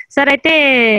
Sir అయితే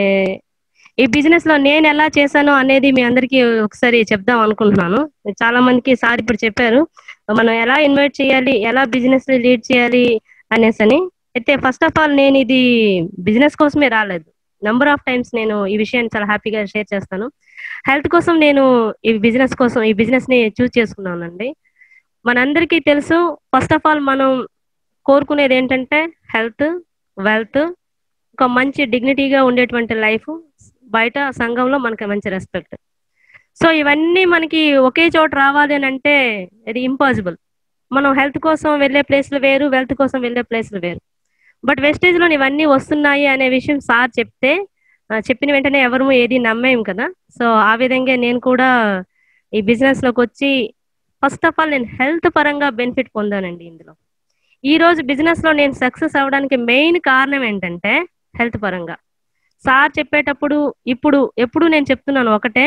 ఈ business లో నేను ఎలా చేశాను అనేది మీ అందరికీ ఒకసారి చెప్దాం అనుకుంటున్నాను. చాలా మందికి సార్ ఇప్పుడు చెప్పారు. మనం ఎలా ఇన్వైట్ చేయాలి, ఎలా బిజినెస్ లీడ్ చేయాలి అనేసని. అయితే ఫస్ట్ ఆఫ్ ఆల్ నేను ఇది బిజినెస్ కోసమే రాలేదు. నంబర్ ఆఫ్ టైమ్స్ నేను ఈ విషయాన్ని చాలా హ్యాపీగా షేర్ చేస్తాను. హెల్త్ కోసం నేను ఈ బిజినెస్ కోసం ఈ బిజినెస్ ని చూస్ చేసుకున్నానండి. మనందరికీ తెలుసు, ఫస్ట్ ఆఫ్ ఆల్ మనం కోరుకునేది ఏంటంటే హెల్త్, వెల్త్, ఒక మంచి డిగ్నిటీగా ఉండేటువంటి లైఫ్, బయట సంఘంలో మనకి మంచి రెస్పెక్ట్. సో ఇవన్నీ మనకి ఒకే చోట రావాలి అని అంటే ఇది ఇంపాసిబుల్. మనం హెల్త్ కోసం వెళ్ళే ప్లేస్లు వేరు, వెల్త్ కోసం వెళ్ళే ప్లేస్లు వేరు. బట్ వెస్టేజ్ లో ఇవన్నీ వస్తున్నాయి అనే విషయం సార్ చెప్తే చెప్పిన వెంటనే ఎవరు ఏది నమ్మేం కదా. సో ఆ విధంగా నేను కూడా ఈ బిజినెస్ లోకి వచ్చి ఫస్ట్ ఆఫ్ ఆల్ నేను హెల్త్ పరంగా బెనిఫిట్ పొందానండి. ఇందులో ఈ రోజు బిజినెస్ లో నేను సక్సెస్ అవ్వడానికి మెయిన్ కారణం ఏంటంటే హెల్త్ పరంగా. సార్ చెప్పేటప్పుడు ఇప్పుడు ఎప్పుడు నేను చెప్తున్నాను ఒకటే,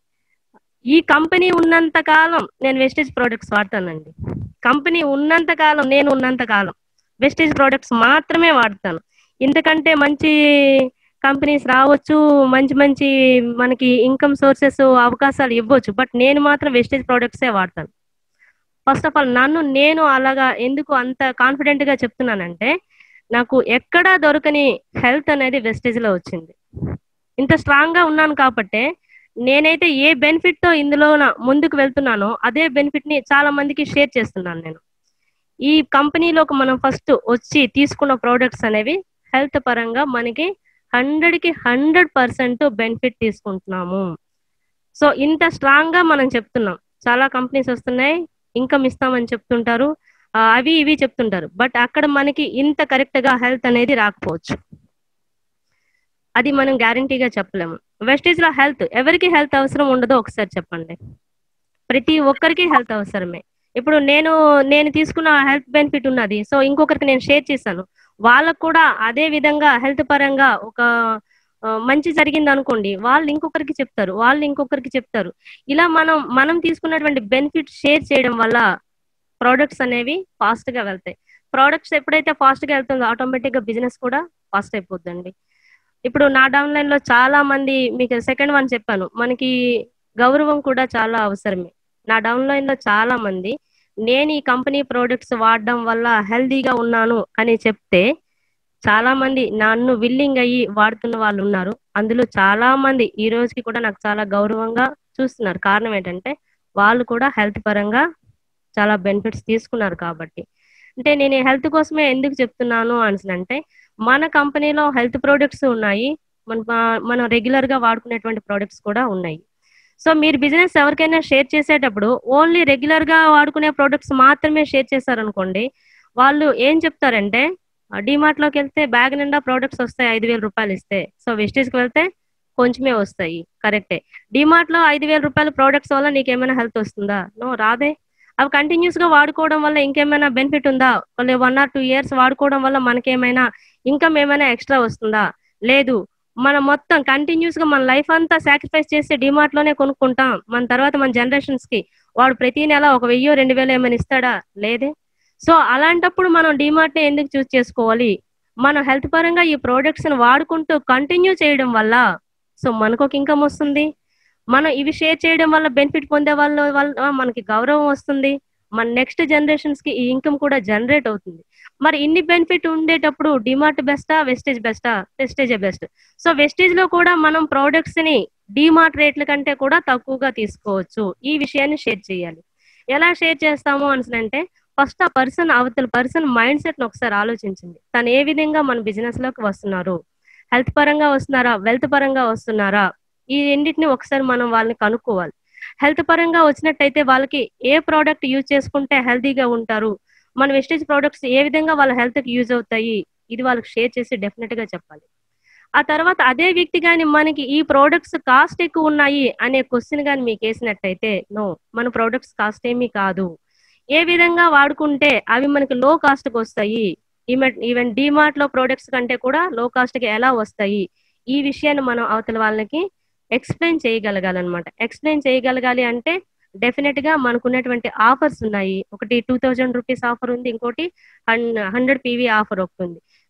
ఈ కంపెనీ ఉన్నంత కాలం నేను వెస్టేజ్ ప్రోడక్ట్స్ వాడతానండి. కంపెనీ ఉన్నంత కాలం, నేను ఉన్నంత కాలం వెస్టేజ్ ప్రోడక్ట్స్ మాత్రమే వాడతాను. ఇంతకంటే మంచి కంపెనీస్ రావచ్చు, మంచి మంచి మనకి ఇన్కమ్ సోర్సెస్ అవకాశాలు ఇవ్వచ్చు, బట్ నేను మాత్రం వెస్టేజ్ ప్రోడక్ట్సే వాడతాను. ఫస్ట్ ఆఫ్ ఆల్ నన్ను నేను అలాగా ఎందుకు అంత కాన్ఫిడెంట్ గా చెప్తున్నానంటే, నాకు ఎక్కడా దొరకని హెల్త్ అనేది వెస్టేజ్ లో వచ్చింది. ఇంత స్ట్రాంగ్ గా ఉన్నాను కాబట్టే నేనైతే ఏ బెనిఫిట్ తో ఇందులో ముందుకు వెళ్తున్నానో అదే బెనిఫిట్ ని చాలా మందికి షేర్ చేస్తున్నాను నేను. ఈ కంపెనీలోకి మనం ఫస్ట్ వచ్చి తీసుకున్న ప్రోడక్ట్స్ అనేవి హెల్త్ పరంగా మనకి 100కి 100% బెనిఫిట్ తీసుకుంటున్నాము. సో ఇంత స్ట్రాంగ్ గా మనం చెప్తున్నాం. చాలా కంపెనీస్ వస్తున్నాయి, ఇన్కమ్ ఇస్తామని చెప్తుంటారు, అవి ఇవి చెప్తుంటారు, బట్ అక్కడ మనకి ఇంత కరెక్ట్ గా హెల్త్ అనేది రాకపోవచ్చు. అది మనం గ్యారంటీగా చెప్పలేము. వెస్టేజ్ లో హెల్త్, ఎవరికి హెల్త్ అవసరం ఉండదో ఒకసారి చెప్పండి. ప్రతి ఒక్కరికి హెల్త్ అవసరమే. ఇప్పుడు నేను తీసుకున్న హెల్త్ బెనిఫిట్ ఉన్నది, సో ఇంకొకరికి నేను షేర్ చేశాను, వాళ్ళకు కూడా అదే విధంగా హెల్త్ పరంగా ఒక మంచి జరిగింది అనుకోండి, వాళ్ళు ఇంకొకరికి చెప్తారు, వాళ్ళు ఇంకొకరికి చెప్తారు. ఇలా మనం తీసుకున్నటువంటి బెనిఫిట్ షేర్ చేయడం వల్ల ప్రోడక్ట్స్ అనేవి ఫాస్ట్ గా వెళ్తాయి. ప్రోడక్ట్స్ ఎప్పుడైతే ఫాస్ట్ గా వెళ్తుందో ఆటోమేటిక్ గా బిజినెస్ కూడా ఫాస్ట్ అయిపోద్దండి. ఇప్పుడు నా డౌన్ లైన్ లో చాలా మంది, మీకు సెకండ్ వన్ చెప్పాను, మనకి గౌరవం కూడా చాలా అవసరమే. నా డౌన్ లైన్ లో చాలా మంది నేను ఈ కంపెనీ ప్రోడక్ట్స్ వాడడం వల్ల హెల్దీగా ఉన్నాను అని చెప్తే చాలా మంది నన్ను విల్లింగ్ అయ్యి వాడుతున్న వాళ్ళు ఉన్నారు. అందులో చాలా మంది ఈ రోజుకి కూడా నాకు చాలా గౌరవంగా చూస్తున్నారు. కారణం ఏంటంటే వాళ్ళు కూడా హెల్త్ పరంగా చాలా బెనిఫిట్స్ తీసుకున్నారు కాబట్టి. అంటే నేను హెల్త్ కోసమే ఎందుకు చెప్తున్నాను అంటే, మన కంపెనీలో హెల్త్ ప్రొడక్ట్స్ ఉన్నాయి, మనం రెగ్యులర్ గా వాడుకునేటువంటి ప్రొడక్ట్స్ కూడా ఉన్నాయి. సో మీరు బిజినెస్ ఎవరికైనా షేర్ చేసేటప్పుడు ఓన్లీ రెగ్యులర్ గా వాడుకునే ప్రొడక్ట్స్ మాత్రమే షేర్ చేశారనుకోండి, వాళ్ళు ఏం చెప్తారంటే, డిమార్ట్ లోకి వెళ్తే బ్యాగ్ నిండా ప్రొడక్ట్స్ వస్తాయి 5,000 రూపాయలు ఇస్తే, సో వెస్టేజ్ కి వెళ్తే కొంచెమే వస్తాయి. కరెక్టే. డిమార్ట్ లో 5,000 రూపాయల ప్రొడక్ట్స్ వల్ల నీకేమైనా హెల్త్ వస్తుందా? నో, రాదే. అవి కంటిన్యూస్ గా వాడుకోవడం వల్ల ఇంకేమైనా బెనిఫిట్ ఉందా? 1 or 2 years వాడుకోవడం వల్ల మనకేమైనా ఇన్కమ్ ఏమైనా ఎక్స్ట్రా వస్తుందా? లేదు. మనం మొత్తం కంటిన్యూస్ గా మన లైఫ్ అంతా సాక్రిఫైస్ చేసి డిమార్ట్ లోనే కొనుక్కుంటాం, మన తర్వాత మన జనరేషన్స్ కి వాడు ప్రతి నెల 1,000 2,000 ఏమైనా ఇస్తాడా? లేదే. సో అలాంటప్పుడు మనం డిమార్ట్ ని ఎందుకు చూస్ చేసుకోవాలి? మన హెల్త్ పరంగా ఈ ప్రోడక్ట్స్ ని వాడుకుంటూ కంటిన్యూ చేయడం వల్ల సో మనకు ఒక ఇన్కమ్ వస్తుంది. మనం ఇవి షేర్ చేయడం వల్ల బెనిఫిట్ పొందే వాళ్ళ వల్ల మనకి గౌరవం వస్తుంది. మన నెక్స్ట్ జనరేషన్స్ కి ఈ ఇన్కమ్ కూడా జనరేట్ అవుతుంది. మరి ఇన్ని బెనిఫిట్ ఉండేటప్పుడు డిమార్ట్ బెస్టా, వెస్టేజ్ బెస్టా? వెస్టేజే బెస్ట్. సో వెస్టేజ్ లో కూడా మనం ప్రోడక్ట్స్ ని డిమార్ట్ రేట్ల కంటే కూడా తక్కువగా తీసుకోవచ్చు. ఈ విషయాన్ని షేర్ చేయాలి. ఎలా షేర్ చేస్తాము అంటే, ఫస్ట్ ఆ పర్సన్, అవతల పర్సన్ మైండ్ సెట్ ని ఒకసారి ఆలోచించండి. తను ఏ విధంగా మన బిజినెస్ లోకి వస్తున్నారు, హెల్త్ పరంగా వస్తున్నారా, వెల్త్ పరంగా వస్తున్నారా, ఈ రెండింటిని ఒకసారి మనం వాళ్ళని కనుక్కోవాలి. హెల్త్ పరంగా వచ్చినట్టయితే వాళ్ళకి ఏ ప్రోడక్ట్ యూజ్ చేసుకుంటే హెల్తీగా ఉంటారు, మన వెస్టేజ్ ప్రోడక్ట్స్ ఏ విధంగా వాళ్ళ హెల్త్ కి యూజ్ అవుతాయి, ఇది వాళ్ళకి షేర్ చేసి డెఫినెట్ గా చెప్పాలి. ఆ తర్వాత అదే వ్యక్తి గాని మనకి ఈ ప్రోడక్ట్స్ కాస్ట్ ఎక్కువ ఉన్నాయి అనే క్వశ్చన్ గాని మీకు వేసినట్టయితే, నో, మన ప్రోడక్ట్స్ కాస్ట్ ఏమీ కాదు, ఏ విధంగా వాడుకుంటే అవి మనకి లో కాస్ట్ కి వస్తాయి, ఈవెన్ డిమార్ట్ లో ప్రోడక్ట్స్ కంటే కూడా లో కాస్ట్ కి ఎలా వస్తాయి, ఈ విషయాన్ని మనం అవతల వాళ్ళకి ఎక్స్ప్లెయిన్ చేయగలగాలన్నమాట. ఎక్స్ప్లెయిన్ చేయగలగాలి అంటే డెఫినెట్ గా మనకున్నటువంటి ఆఫర్స్ ఉన్నాయి. ఒకటి 2,000 రూపీస్ ఆఫర్ ఉంది, ఇంకోటి 100 PV ఆఫర్ ఒకటి ఉంది.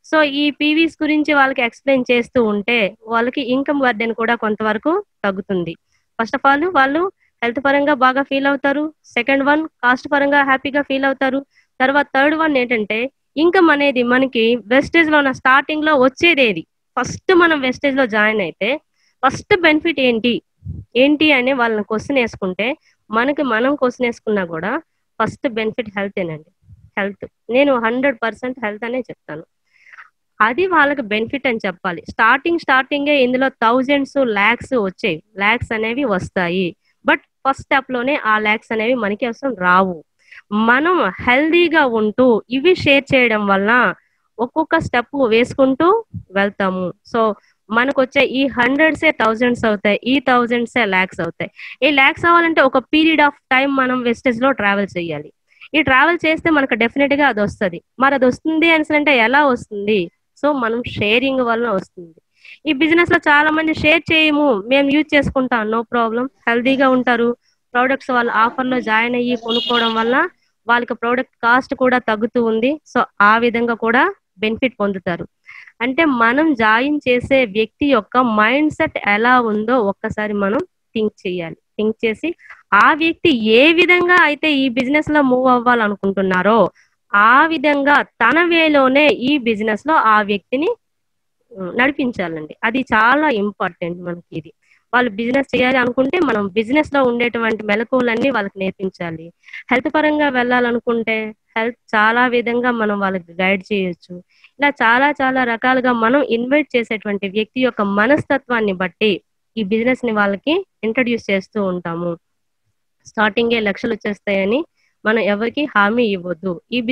సో ఈ పీవీస్ గురించి వాళ్ళకి ఎక్స్ప్లెయిన్ చేస్తూ ఉంటే వాళ్ళకి ఇన్కమ్ బర్డెన్ కూడా కొంతవరకు తగ్గుతుంది. ఫస్ట్ ఆఫ్ ఆల్ వాళ్ళు హెల్త్ పరంగా బాగా ఫీల్ అవుతారు. సెకండ్ వన్ కాస్ట్ పరంగా హ్యాపీగా ఫీల్ అవుతారు. తర్వాత థర్డ్ వన్ ఏంటంటే ఇన్కమ్ అనేది మనకి వెస్టేజ్ లో స్టార్టింగ్ లో వచ్చేదేది. ఫస్ట్ మనం వెస్టేజ్ లో జాయిన్ అయితే ఫస్ట్ బెనిఫిట్ ఏంటి ఏంటి అని వాళ్ళని క్వశ్చన్ వేసుకుంటే మనకి మనం క్వశ్చన్ వేసుకున్నా కూడా ఫస్ట్ బెనిఫిట్ హెల్తేనండి. హెల్త్ నేను 100% హెల్త్ అనే చెప్తాను. అది వాళ్ళకి బెనిఫిట్ అని చెప్పాలి. స్టార్టింగే ఇందులో థౌజండ్స్ ల్యాక్స్ వచ్చాయి, ల్యాక్స్ అనేవి వస్తాయి. బట్ ఫస్ట్ స్టెప్ లోనే ఆ ల్యాక్స్ అనేవి మనకి అసలు రావు. మనం హెల్దీగా ఉంటూ ఇవి షేర్ చేయడం వల్ల ఒక్కొక్క స్టెప్ వేసుకుంటూ వెళ్తాము. సో మనకు వచ్చే ఈ హండ్రెడ్సే థౌజండ్స్ అవుతాయి, ఈ థౌజండ్సే ల్యాక్స్ అవుతాయి. ఈ ల్యాక్స్ అవ్వాలంటే ఒక పీరియడ్ ఆఫ్ టైం మనం వెస్టేజ్ లో ట్రావెల్ చేయాలి. ఈ ట్రావెల్ చేస్తే మనకు డెఫినెట్ గా అది వస్తుంది. మరి అది వస్తుంది అంటే ఎలా వస్తుంది? సో మనం షేరింగ్ వల్ల వస్తుంది. ఈ బిజినెస్ లో చాలా మంది షేర్ చేయము, మేము యూజ్ చేసుకుంటాం, నో ప్రాబ్లం, హెల్దీగా ఉంటారు. ప్రోడక్ట్స్ వాళ్ళ ఆఫర్ లో జాయిన్ అయ్యి కొనుక్కోవడం వల్ల వాళ్ళకి ప్రోడక్ట్ కాస్ట్ కూడా తగ్గుతూ ఉంది. సో ఆ విధంగా కూడా బెనిఫిట్ పొందుతారు. అంటే మనం జాయిన్ చేసే వ్యక్తి యొక్క మైండ్ సెట్ ఎలా ఉందో ఒక్కసారి మనం థింక్ చేయాలి. థింక్ చేసి ఆ వ్యక్తి ఏ విధంగా అయితే ఈ బిజినెస్ లో మూవ్ అవ్వాలనుకుంటున్నారో ఆ విధంగా తన వేలోనే ఈ బిజినెస్ లో ఆ వ్యక్తిని నడిపించాలండి. అది చాలా ఇంపార్టెంట్ మనకి ఇది. వాళ్ళు బిజినెస్ చేయాలి అనుకుంటే మనం బిజినెస్ లో ఉండేటువంటి మెలకువలన్నీ వాళ్ళకి నేర్పించాలి. హెల్త్ పరంగా వెళ్ళాలనుకుంటే హెల్త్ చాలా విధంగా మనం వాళ్ళకి గైడ్ చేయొచ్చు. ఇలా చాలా చాలా రకాలుగా మనం ఇన్వైట్ చేసేటువంటి వ్యక్తి యొక్క మనస్తత్వాన్ని బట్టి ఈ బిజినెస్ ని వాళ్ళకి ఇంట్రడ్యూస్ చేస్తూ ఉంటాము. స్టార్టింగే లక్షలు వచ్చేస్తాయని మనం ఎవరికి హామీ ఇవ్వద్దు.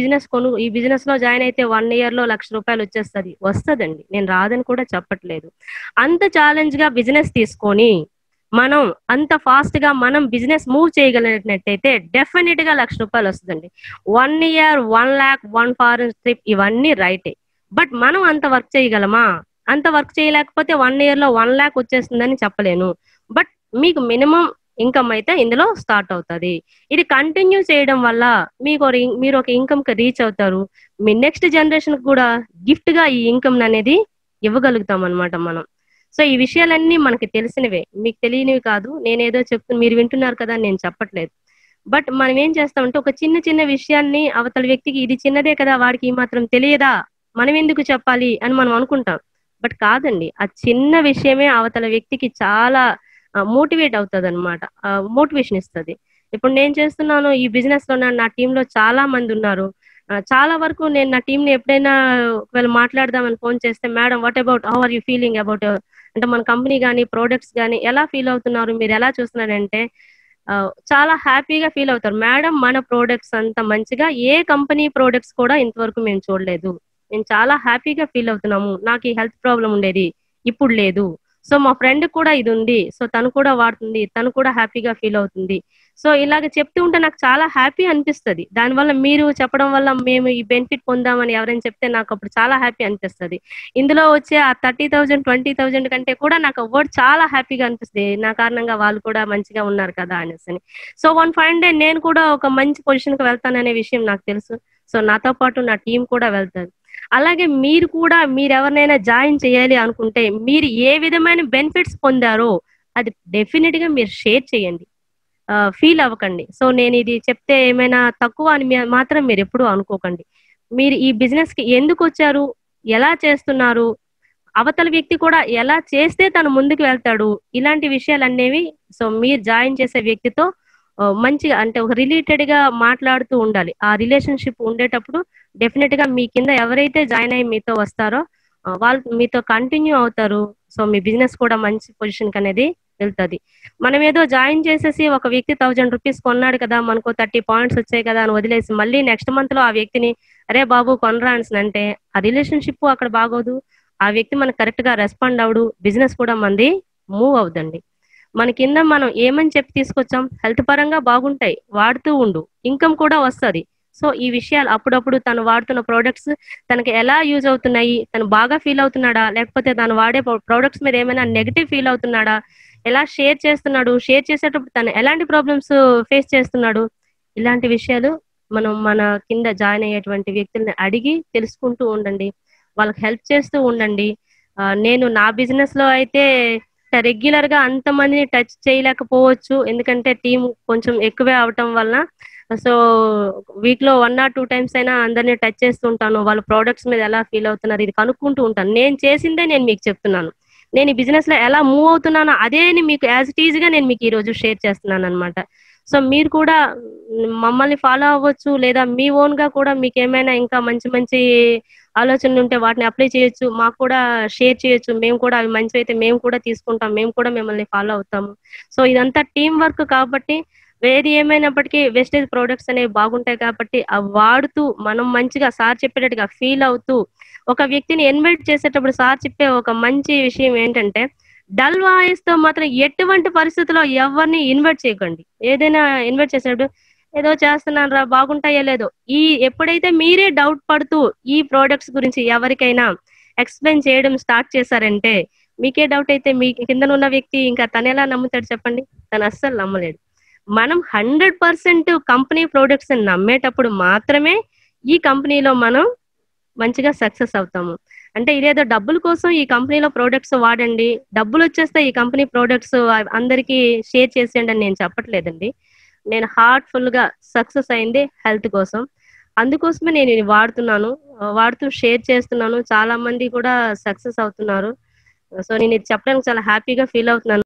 ఈ బిజినెస్ లో జాయిన్ అయితే 1 ఇయర్ లో ₹1,00,000 వచ్చేస్తుంది. వస్తుందండి, నేను రాదని కూడా చెప్పట్లేదు. అంత ఛాలెంజ్ గా బిజినెస్ తీసుకొని మనం అంత ఫాస్ట్ గా మనం బిజినెస్ మూవ్ చేయగలిగినట్టయితే డెఫినెట్ గా ₹1,00,000 వస్తుందండి. 1 ఇయర్ 1 lakh 1 ఫారెన్ ట్రిప్ ఇవన్నీ రైటే. బట్ మనం అంత వర్క్ చేయగలమా? అంత వర్క్ చేయలేకపోతే 1 ఇయర్ లో 1 lakh వచ్చేస్తుందని చెప్పలేను. బట్ మీకు మినిమం ఇన్కమ్ అయితే ఇందులో స్టార్ట్ అవుతుంది. ఇది కంటిన్యూ చేయడం వల్ల మీరు ఒక ఇన్కమ్ కి రీచ్ అవుతారు. మీ నెక్స్ట్ జనరేషన్ కూడా గిఫ్ట్ గా ఈ ఇన్కమ్ అనేది ఇవ్వగలుగుతాం అనమాట మనం. సో ఈ విషయాలన్నీ మనకి తెలిసినవే, మీకు తెలియనివి కాదు. నేనేదో మీరు వింటున్నారు కదా అని నేను చెప్పట్లేదు. బట్ మనం ఏం చేస్తామంటే ఒక చిన్న చిన్న విషయాన్ని అవతల వ్యక్తికి ఇది చిన్నదే కదా, వాడికి ఈ మాత్రం తెలియదా, మనం ఎందుకు చెప్పాలి అని మనం అనుకుంటాం. బట్ కాదండి, ఆ చిన్న విషయమే అవతల వ్యక్తికి చాలా మోటివేట్ అవుతుంది అనమాట, మోటివేషన్ ఇస్తుంది. ఇప్పుడు నేను చేస్తున్నాను ఈ బిజినెస్ లో, నా టీంలో చాలా మంది ఉన్నారు. చాలా వరకు నేను నా టీంని ఎప్పుడైనా ఒకవేళ మాట్లాడదామని ఫోన్ చేస్తే, madam what about, how are you feeling about అంటే మన కంపెనీ కానీ ప్రోడక్ట్స్ కానీ ఎలా ఫీల్ అవుతున్నారు, మీరు ఎలా చూస్తున్నారంటే చాలా హ్యాపీగా ఫీల్ అవుతారు. మేడం మన ప్రోడక్ట్స్ అంత మంచిగా ఏ కంపెనీ ప్రోడక్ట్స్ కూడా ఇంతవరకు మేము చూడలేదు, మేము చాలా హ్యాపీగా ఫీల్ అవుతున్నాము, నాకు ఈ హెల్త్ ప్రాబ్లం ఉండేది ఇప్పుడు లేదు, సో మా ఫ్రెండ్ కూడా ఇది ఉంది, సో తను కూడా వాడుతుంది, తను కూడా హ్యాపీగా ఫీల్ అవుతుంది. సో ఇలాగ చెప్తూ ఉంటే నాకు చాలా హ్యాపీ అనిపిస్తుంది. దానివల్ల మీరు చెప్పడం వల్ల మేము ఈ బెనిఫిట్ పొందామని ఎవరైనా చెప్తే నాకు అప్పుడు చాలా హ్యాపీ అనిపిస్తుంది. ఇందులో వచ్చే ఆ 30,000 20,000 కంటే కూడా నాకు వర్డ్ చాలా హ్యాపీగా అనిపిస్తుంది. నా కారణంగా వాళ్ళు కూడా మంచిగా ఉన్నారు కదా అనేసి. సో వన్ ఫైన్ డే నేను కూడా ఒక మంచి పొజిషన్ కి వెళ్తాననే విషయం నాకు తెలుసు. సో నాతో పాటు నా టీం కూడా వెళ్తారు. అలాగే మీరు కూడా మీరెవరినైనా జాయిన్ చేయాలి అనుకుంటే మీరు ఏ విధమైన బెనిఫిట్స్ పొందారో అది డెఫినెట్ గా మీరు షేర్ చేయండి. ఫీల్ అవ్వకండి. సో నేను ఇది చెప్తే ఏమైనా తక్కువ అని మాత్రం మీరు ఎప్పుడూ అనుకోకండి. మీరు ఈ బిజినెస్ కి ఎందుకు వచ్చారు, ఎలా చేస్తున్నారు, అవతల వ్యక్తి కూడా ఎలా చేస్తే తను ముందుకు వెళ్తాడు, ఇలాంటి విషయాలు అనేవి సో మీరు జాయిన్ చేసే వ్యక్తితో మంచిగా అంటే ఒక రిలేటెడ్ గా మాట్లాడుతూ ఉండాలి. ఆ రిలేషన్షిప్ ఉండేటప్పుడు డెఫినెట్ గా మీ కింద ఎవరైతే జాయిన్ అయ్యి మీతో వస్తారో వాళ్ళు మీతో కంటిన్యూ అవుతారు. సో మీ బిజినెస్ కూడా మంచి పొజిషన్ కి అనేది వెళ్తుంది. మనం ఏదో జాయిన్ చేసేసి ఒక వ్యక్తి ₹1,000 కొన్నాడు కదా, మనకు 30 పాయింట్స్ వచ్చాయి కదా అని వదిలేసి మళ్ళీ నెక్స్ట్ మంత్ లో ఆ వ్యక్తిని అరే బాబు కొనరా అని అంటే ఆ రిలేషన్షిప్ అక్కడ బాగోదు, ఆ వ్యక్తి మనకు కరెక్ట్ గా రెస్పాండ్ అవడు, బిజినెస్ కూడా మంది మూవ్ అవుదండి. మన కింద మనం ఏమని చెప్పి తీసుకొచ్చాం, హెల్త్ పరంగా బాగుంటాయి వాడుతూ ఉండు, ఇన్కమ్ కూడా వస్తుంది. సో ఈ విషయాలు అప్పుడప్పుడు తను వాడుతున్న ప్రోడక్ట్స్ తనకి ఎలా యూజ్ అవుతున్నాయి, తను బాగా ఫీల్ అవుతున్నాడా, లేకపోతే తను వాడే ప్రోడక్ట్స్ మీద ఏమైనా నెగిటివ్ ఫీల్ అవుతున్నాడా, ఎలా షేర్ చేస్తున్నాడు, షేర్ చేసేటప్పుడు తను ఎలాంటి ప్రాబ్లమ్స్ ఫేస్ చేస్తున్నాడు, ఇలాంటి విషయాలు మనం మన కింద జాయిన్ అయ్యేటువంటి వ్యక్తుల్ని అడిగి తెలుసుకుంటూ ఉండండి. వాళ్ళకి హెల్ప్ చేస్తూ ఉండండి. నేను నా బిజినెస్‌లో అయితే రెగ్యులర్‌గా అంతమందిని టచ్ చేయలేకపోవచ్చు. ఎందుకంటే టీమ్ కొంచెం ఎక్కువే అవ్వటం వలన. సో, వీక్‌లో 1 ఆర్ 2 టైమ్స్ అయినా అందరిని టచ్ చేస్తూ ఉంటాను. వాళ్ళ ప్రొడక్ట్స్ మీద ఎలా ఫీల్ అవుతున్నారు ఇది కనుక్కుంటూ ఉంటాను. నేను చేసిందే నేను మీకు చెప్తున్నాను. నేను ఈ బిజినెస్‌లో ఎలా మూవ్ అవుతున్నానో అదేని మీకు యాస్ ఇట్ ఈజ్‌గా నేను మీకు ఈరోజు షేర్ చేస్తున్నాననమాట. సో, మీరు కూడా మమ్మల్ని ఫాలో అవ్వచ్చు. లేదా మీ ఓన్‌గా కూడా మీకేమైనా ఇంకా మంచి మంచి ఆలోచనలుంటే వాటిని అప్లై చేయొచ్చు. మాకు కూడా షేర్ చేయొచ్చు. మేము కూడా అవి మంచివైతే మేము కూడా తీసుకుంటాం. మేము కూడా మిమ్మల్ని ఫాలో అవుతాము. సో, ఇదంతా టీమ్ వర్క్ కాబట్టి ఏది ఏమైనప్పటికీ వేస్టేజ్ ప్రొడక్ట్స్ అనేవి బాగుంటాయి కాబట్టి అవి వాడుతూ మనం మంచిగా సార్ చెప్పేటట్టుగా ఫీల్ అవుతూ ఒక వ్యక్తిని ఇన్వైట్ చేసేటప్పుడు సార్ చెప్పే ఒక మంచి విషయం ఏంటంటే డల్ వాయిస్‌తో మాత్రం ఎటువంటి పరిస్థితిలో ఎవరిని ఇన్వైట్ చేయకండి. ఏదైనా ఇన్వైట్ చేసేటప్పుడు ఏదో చేస్తున్నానురా బాగుంటాయో లేదో ఎప్పుడైతే మీరే డౌట్ పడుతూ ఈ ప్రొడక్ట్స్ గురించి ఎవరికైనా ఎక్స్‌ప్లెయిన్ చేయడం స్టార్ట్ చేశారంటే మీకే డౌట్ అయితే మీ కిందనున్న వ్యక్తి ఇంకా తనెలా నమ్ముతాడు చెప్పండి? తను అస్సలు నమ్మలేడు. మనం 100% కంపెనీ ప్రొడక్ట్స్‌ని నమ్మేటప్పుడు మాత్రమే ఈ కంపెనీలో మనం మంచిగా సక్సెస్ అవుతాము. అంటే ఇదేదో డబ్బుల కోసం ఈ కంపెనీలో ప్రొడక్ట్స్ వాడండి. డబ్బులొచ్చేస్తే ఈ కంపెనీ ప్రొడక్ట్స్ అందరికీ షేర్ చేసేయండి అని నేను చెప్పట్లేదండి. నేను హార్ట్‌ఫుల్‌గా సక్సెస్ అయింది హెల్త్ కోసం. అందుకోసమే నేను ఇది వాడుతున్నాను. వాడుతూ షేర్ చేస్తున్నాను. చాలా మంది కూడా సక్సెస్ అవుతున్నారు. సో, నేనిది చెప్పడానికి చాలా హ్యాపీగా ఫీల్ అవుతున్నాను.